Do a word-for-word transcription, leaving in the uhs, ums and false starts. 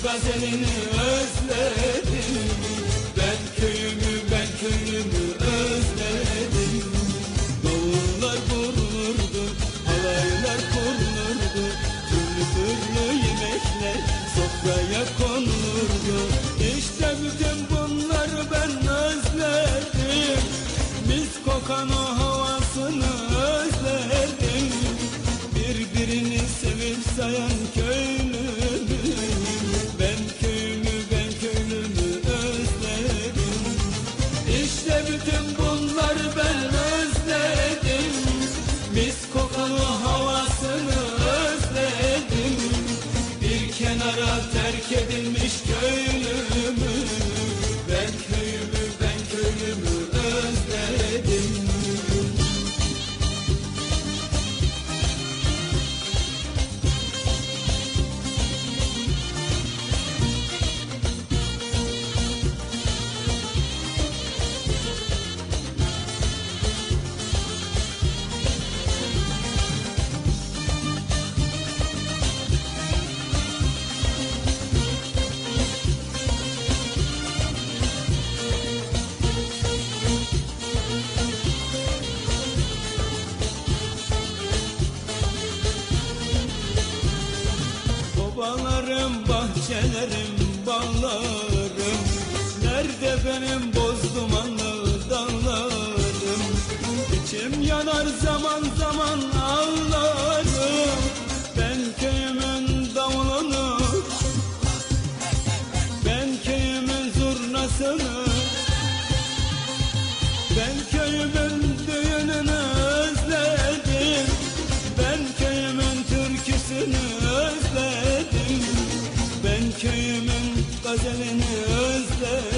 gazelini özledim. Ben köyümü, ben köyümü özledim. Davullar vurulurdu, halaylar kurulurdu, türlü türlü yemekler sofraya konulurdu. İşte bütün bunları ben özledim. Mis kokan o havasını özledim. Birbirini sevip sayan köylümü, ben köyümü, ben köylümü özledim. İşte bütün bunları ben özledim. Mis kokan o havasını özledim. Bir kenara terk edilmiş köylümü, ben köyümü, ben köylümü özledim. Obalarım, bahçelerim, bağlarım, nerede benim boz dumanlı dağlarım? İçim yanar zaman zaman ağlarım. Ben köyümün davulunu, ben köyümün zurnasını, ben köyümün düğününü özledim. Ben köyümün türküsünü özledim. Ben köyümün gazelini özledim.